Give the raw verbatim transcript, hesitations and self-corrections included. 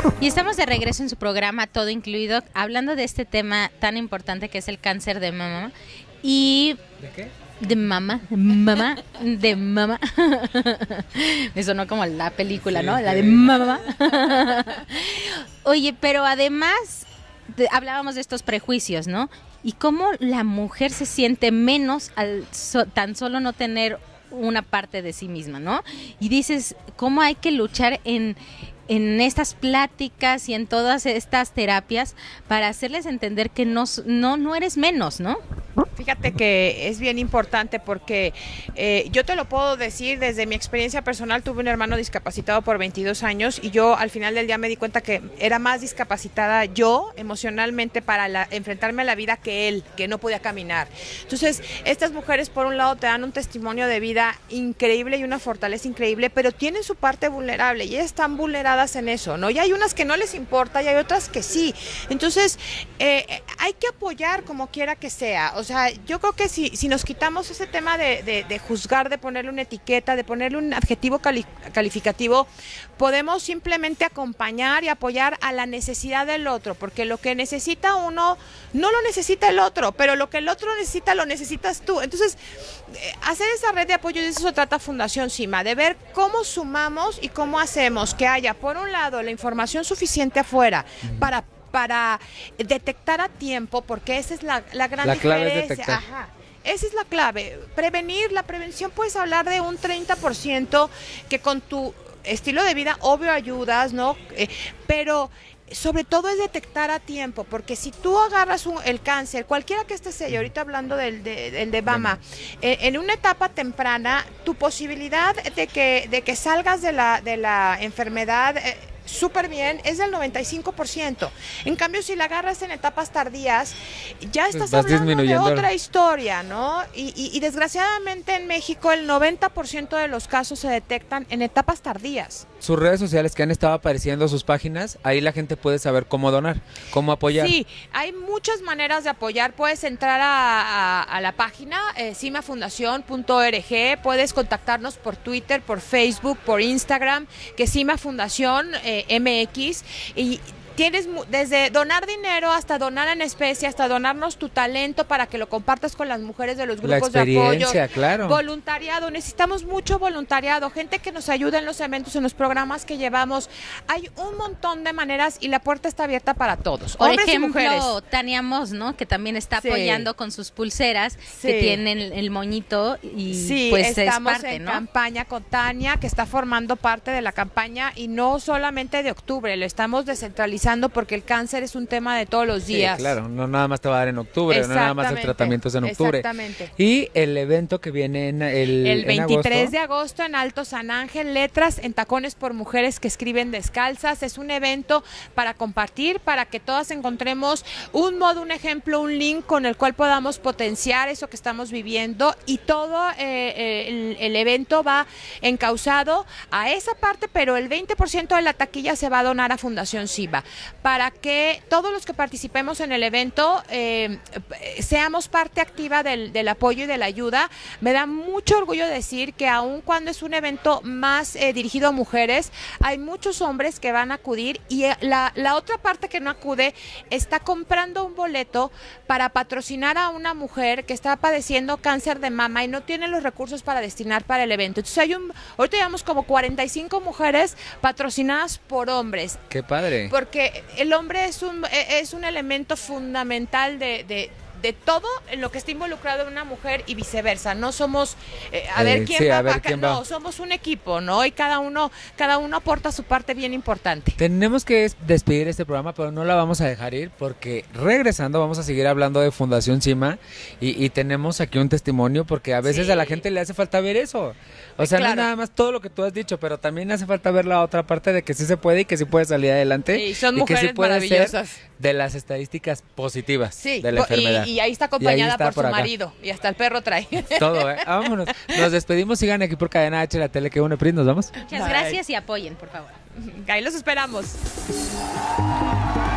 Y estamos de regreso en su programa Todo Incluido, hablando de este tema tan importante que es el cáncer de mama. Y... ¿De qué? De mama, mamá, de mama. Me sonó como la película, sí, ¿no? La de mama. Oye, pero además de, hablábamos de estos prejuicios, ¿no? Y cómo la mujer se siente menos al so, tan solo no tener una parte de sí misma, ¿no? Y dices, ¿cómo hay que luchar en, en estas pláticas y en todas estas terapias para hacerles entender que no, no, no eres menos, ¿no? Fíjate que es bien importante porque eh, yo te lo puedo decir desde mi experiencia personal. Tuve un hermano discapacitado por veintidós años y yo al final del día me di cuenta que era más discapacitada yo emocionalmente para la, enfrentarme a la vida que él, que no podía caminar. Entonces, estas mujeres por un lado te dan un testimonio de vida increíble y una fortaleza increíble, pero tienen su parte vulnerable y ellas están vulneradas en eso, ¿no? Y hay unas que no les importa y hay otras que sí. Entonces, eh, hay que apoyar como quiera que sea. O sea, yo creo que si, si nos quitamos ese tema de, de, de juzgar, de ponerle una etiqueta, de ponerle un adjetivo cali calificativo, podemos simplemente acompañar y apoyar a la necesidad del otro, porque lo que necesita uno no lo necesita el otro, pero lo que el otro necesita lo necesitas tú. Entonces, eh, hacer esa red de apoyo, y de eso se trata Fundación CIMA, de ver cómo sumamos y cómo hacemos que haya, por un lado, la información suficiente afuera uh-huh. para para detectar a tiempo, porque esa es la, la gran la diferencia. Clave es detectar. Ajá. Esa es la clave. Prevenir, la prevención, puedes hablar de un treinta por ciento que con tu estilo de vida, obvio, ayudas, ¿no? Eh, pero sobre todo es detectar a tiempo, porque si tú agarras un, el cáncer, cualquiera que este sea, y ahorita hablando del de, del de mama, eh, en una etapa temprana, tu posibilidad de que, de que salgas de la, de la enfermedad... Eh, súper bien, es del noventa y cinco por ciento. En cambio, si la agarras en etapas tardías, ya estás Vas hablando de otra historia, ¿no? Y, y, y desgraciadamente en México el noventa por ciento de los casos se detectan en etapas tardías. Sus redes sociales que han estado apareciendo, sus páginas, ahí la gente puede saber cómo donar, cómo apoyar. Sí, hay muchas maneras de apoyar. Puedes entrar a, a, a la página eh, cima fundación punto org, puedes contactarnos por Twitter, por Facebook, por Instagram, que Cima Fundación eh, M X, y tienes desde donar dinero hasta donar en especie, hasta donarnos tu talento para que lo compartas con las mujeres de los grupos de apoyo. Claro. Voluntariado, necesitamos mucho voluntariado, gente que nos ayude en los eventos, en los programas que llevamos. Hay un montón de maneras y la puerta está abierta para todos, Por hombres ejemplo, y mujeres. Tania Moss, ¿no? Que también está sí. apoyando con sus pulseras, sí. que tienen el moñito y sí, pues estamos es parte, en ¿no? campaña con Tania, que está formando parte de la campaña, y no solamente de octubre, lo estamos descentralizando porque el cáncer es un tema de todos los días. Sí, claro, no nada más te va a dar en octubre, no nada más el tratamiento es en octubre. Exactamente. Y el evento que viene en el El veintitrés en agosto. de agosto en Alto San Ángel, letras en tacones por mujeres que escriben descalzas. Es un evento para compartir, para que todas encontremos un modo, un ejemplo, un link con el cual podamos potenciar eso que estamos viviendo, y todo eh, el, el evento va encauzado a esa parte, pero el veinte por ciento de la taquilla se va a donar a Fundación CIMA, para que todos los que participemos en el evento eh, seamos parte activa del, del apoyo y de la ayuda. Me da mucho orgullo decir que aun cuando es un evento más eh, dirigido a mujeres, hay muchos hombres que van a acudir, y la, la otra parte que no acude está comprando un boleto para patrocinar a una mujer que está padeciendo cáncer de mama y no tiene los recursos para destinar para el evento. Entonces hay un, ahorita llevamos como cuarenta y cinco mujeres patrocinadas por hombres. ¡Qué padre! Porque el hombre es un, es un elemento fundamental de, de, de todo en lo que está involucrado en una mujer y viceversa. No somos, eh, a eh, ver quién sí, va, a ver acá, quién no, va. somos un equipo, ¿no? Y cada uno, cada uno aporta su parte bien importante. Tenemos que despedir este programa, pero no la vamos a dejar ir, porque regresando vamos a seguir hablando de Fundación CIMA, y, y tenemos aquí un testimonio, porque a veces sí. a la gente le hace falta ver eso. O sea, claro. no es nada más todo lo que tú has dicho, pero también hace falta ver la otra parte de que sí se puede y que sí puede salir adelante. Sí, son y mujeres que sí puede maravillosas. Ser de las estadísticas positivas sí, de la enfermedad. Y, y ahí está acompañada ahí está por, por su acá. marido, y hasta el perro trae. Todo, ¿eh? Vámonos. Nos despedimos, sigan aquí por Cadena H, la tele que une, Pris, nos vamos. Muchas Bye. gracias y apoyen, por favor. Ahí los esperamos.